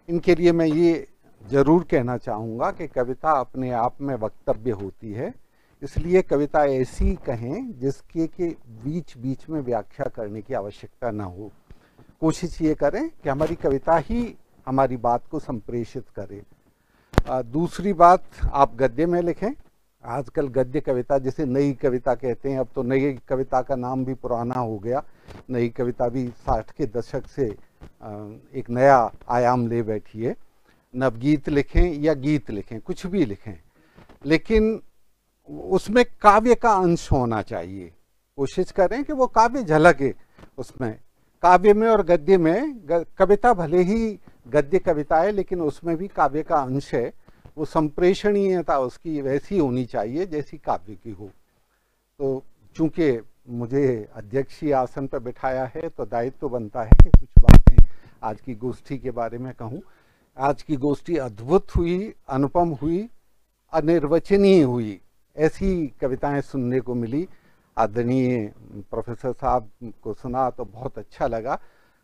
इनके लिए मैं ये जरूर कहना चाहूँगा कि कविता अपने आप में वक्तव्य होती है, इसलिए कविता ऐसी कहें जिसके के बीच बीच में व्याख्या करने की आवश्यकता ना हो। कोशिश ये करें कि हमारी कविता ही हमारी बात को संप्रेषित करे। दूसरी बात, आप गद्य में लिखें। आजकल गद्य कविता जिसे नई कविता कहते हैं, अब तो नई कविता का नाम भी पुराना हो गया। नई कविता भी 60 के दशक से एक नया आयाम ले बैठी है। नवगीत लिखें या गीत लिखें, कुछ भी लिखें, लेकिन उसमें काव्य का अंश होना चाहिए। कोशिश करें कि वो काव्य झलके उसमें, काव्य में और गद्य में। कविता भले ही गद्य कविता है, लेकिन उसमें भी काव्य का अंश है। वो संप्रेषणीयता उसकी वैसी होनी चाहिए जैसी काव्य की हो। तो चूंकि मुझे अध्यक्षीय आसन पर बिठाया है, तो दायित्व तो बनता है कि कुछ बातें आज की गोष्ठी के बारे में कहूँ। आज की गोष्ठी अद्भुत हुई, अनुपम हुई, अनिर्वचनीय हुई। ऐसी कविताएं सुनने को मिली। आदरणीय प्रोफेसर साहब को सुना तो बहुत अच्छा लगा।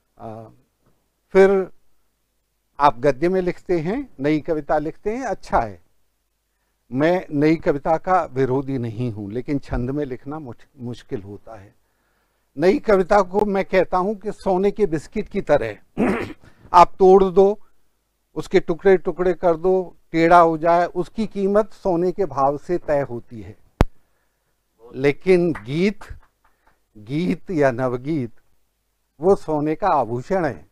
फिर आप गद्य में लिखते हैं, नई कविता लिखते हैं, अच्छा है। मैं नई कविता का विरोधी नहीं हूं, लेकिन छंद में लिखना मुश्किल होता है। नई कविता को मैं कहता हूं कि सोने के बिस्किट की तरह आप तोड़ दो, उसके टुकड़े टुकड़े कर दो, टेढ़ा हो जाए, उसकी कीमत सोने के भाव से तय होती है। लेकिन गीत या नवगीत वो सोने का आभूषण है।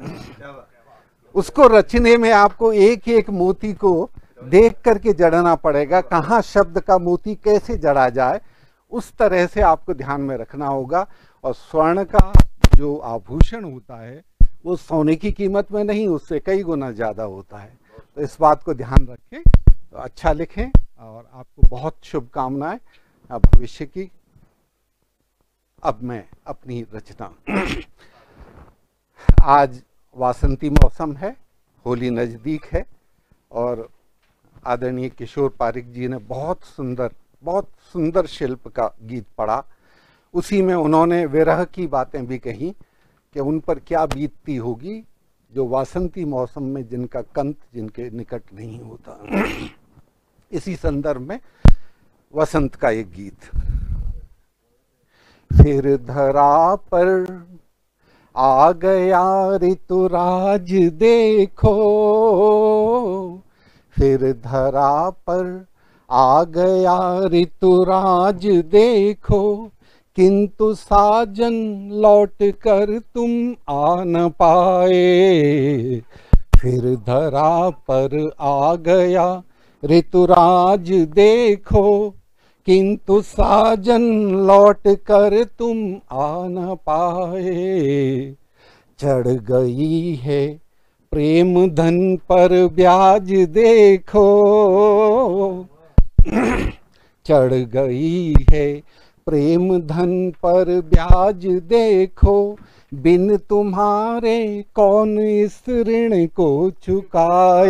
उसको रचने में आपको एक एक मोती को देख करके जड़ना पड़ेगा। कहाँ शब्द का मोती कैसे जड़ा जाए, उस तरह से आपको ध्यान में रखना होगा। और स्वर्ण का जो आभूषण होता है वो सोने की कीमत में नहीं, उससे कई गुना ज्यादा होता है। तो इस बात को ध्यान रखें, तो अच्छा लिखें। और आपको बहुत शुभकामनाएं भविष्य की। अब मैं अपनी रचना आज वासंती मौसम है, होली नज़दीक है, और आदरणीय किशोर पारिक जी ने बहुत सुंदर शिल्प का गीत पढ़ा। उसी में उन्होंने विरह की बातें भी कही कि उन पर क्या बीतती होगी जो वासंती मौसम में जिनका कंत जिनके निकट नहीं होता। इसी संदर्भ में वसंत का एक गीत। फिर धरा पर आ गया ऋतुराज देखो, फिर धरा पर आ गया ऋतुराज देखो, किंतु साजन लौट कर तुम आ न पाए। फिर धरा पर आ गया ऋतुराज देखो, किंतु साजन लौट कर तुम आ न पाए। चढ़ गई है प्रेम धन पर ब्याज देखो, चढ़ गई है प्रेम धन पर ब्याज देखो, बिन तुम्हारे कौन इस ऋण को चुकाए।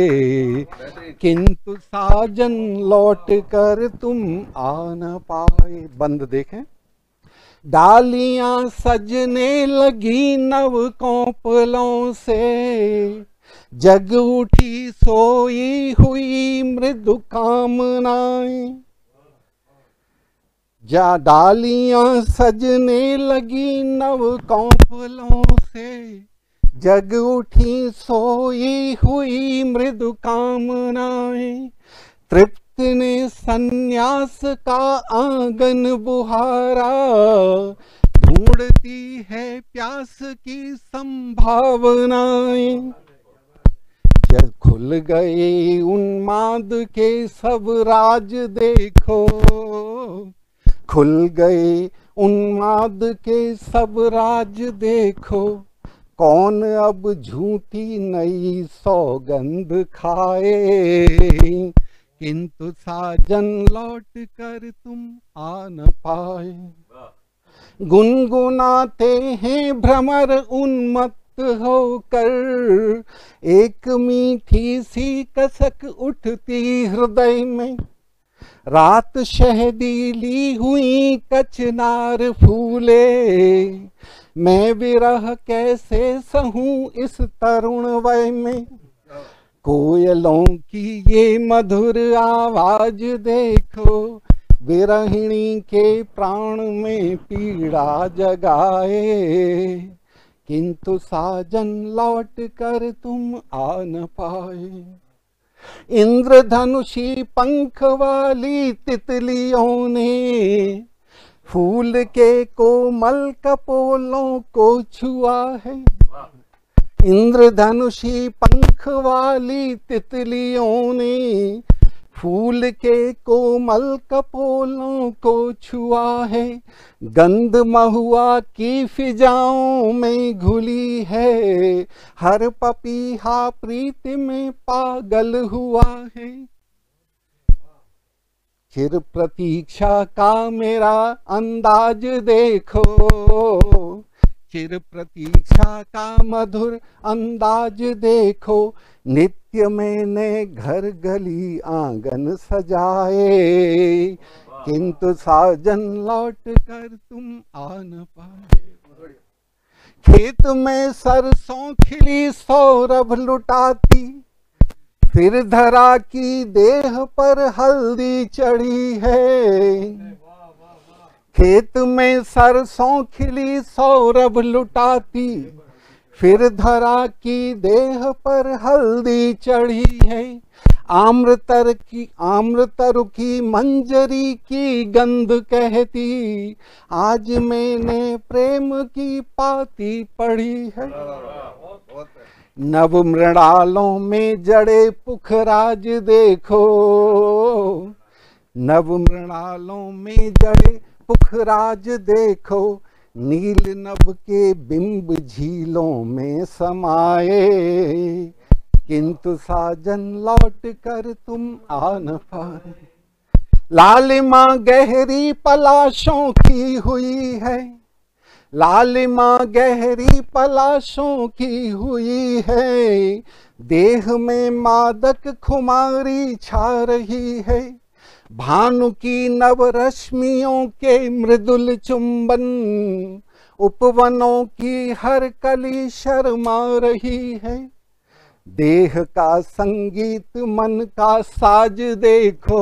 किंतु साजन लौट कर तुम आ न पाए। बंद देखें। डालियां सजने लगी नव कौपलों से, जग उठी सोई हुई मृदु कामनाएं। जा डालियां सजने लगी नव कौपलों से, जग उठी सोई हुई मृदु कामनाएं। तृप्त ने सन्यास का आंगन बुहारा, ढूंढती है प्यास की संभावनाएं। जब खुल गए उन्माद के सब राज देखो, खुल गए उन्माद के सब राज देखो, कौन अब झूठी नई सौगंध खाए। किंतु साजन लौट कर तुम आ न पाए। गुनगुनाते हैं भ्रमर उन्मत्त होकर, एक मीठी सी कसक उठती हृदय में। रात शहदीली हुई कचनार फूले, मैं विरह कैसे सहूं इस तरुण वय में। कोयलों की ये मधुर आवाज देखो, विरहिणी के प्राण में पीड़ा जगाए, किंतु साजन लौट कर तुम आ न पाए। इंद्रधनुषी पंख वाली तितलियों ने फूल के कोमल कपोलों को छुआ है। इंद्रधनुषी पंख वाली तितलियों ने फूल के कोमल कपोलों को छुआ है। गंध महुआ की फिजाओं में घुली है, हर पपीहा प्रीति में पागल हुआ है। चिर प्रतीक्षा का मेरा अंदाज देखो, चिर प्रतीक्षा का मधुर अंदाज देखो। नित्य मैंने घर गली आंगन सजाए, किंतु साजन लौट कर तुम आ न पाए। खेत में सरसों खिली सौरभ लुटाती, फिर धरा की देह पर हल्दी चढ़ी है। खेत में सरसों खिली सौरभ लुटाती, फिर धरा की देह पर हल्दी चढ़ी है। आम्रतरु की मंजरी की गंध कहती, आज मैंने प्रेम की पाती पढ़ी है। नव मृणालों में जड़े पुखराज देखो, नव मृणालों में जड़े पुखराज देखो। नील नभ के बिंब झीलों में समाये, किंतु साजन लौट कर तुम आ न पाए। लालिमा गहरी पलाशों की हुई है, लालिमा गहरी पलाशों की हुई है। देह में मादक खुमारी छा रही है। भानु की नव रश्मियों के मृदुल चुंबन, उपवनों की हर कली शर्मा रही है। देह का संगीत मन का साज देखो,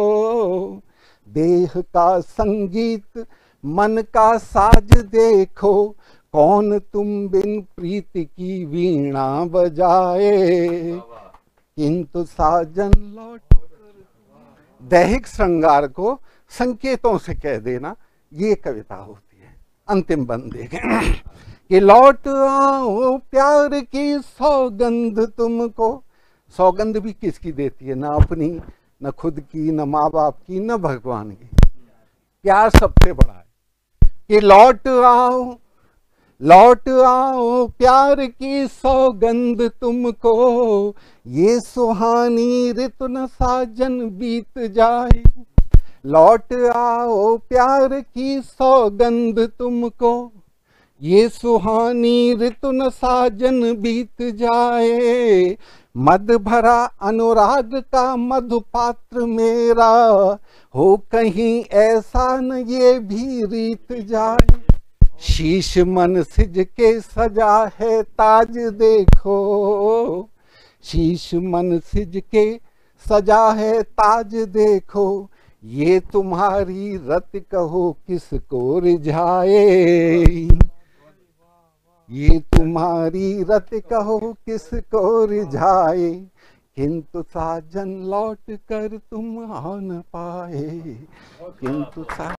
देह का संगीत मन का साज देखो। कौन तुम बिन प्रीति की वीणा बजाए, किंतु साजन लौट। दैहिक श्रृंगार को संकेतों से कह देना, ये कविता होती है। अंतिम बंद देखें कि लौट आओ प्यार की सौगंध तुमको। सौगंध भी किसकी देती है? ना अपनी, न खुद की, न माँ बाप की, न भगवान की। प्यार सबसे बड़ा है कि लौट आओ, लौट आओ प्यार की सौगंध तुमको। ये सुहानी ऋतु न साजन बीत जाए। लौट आओ प्यार की सौगंध तुमको, ये सुहानी ऋतु न साजन बीत जाए। मद भरा अनुराग का मधुपात्र मेरा, हो कहीं ऐसा न ये भी रीत जाए। शीश मन सिज के सजा है ताज देखो, शीश मन सिज के सजा है ताज देखो। ये तुम्हारी रत कहो किसको रिझाए, ये तुम्हारी रत कहो किसको रिझाए। किंतु साजन लौट कर तुम आ न पाए, किंतु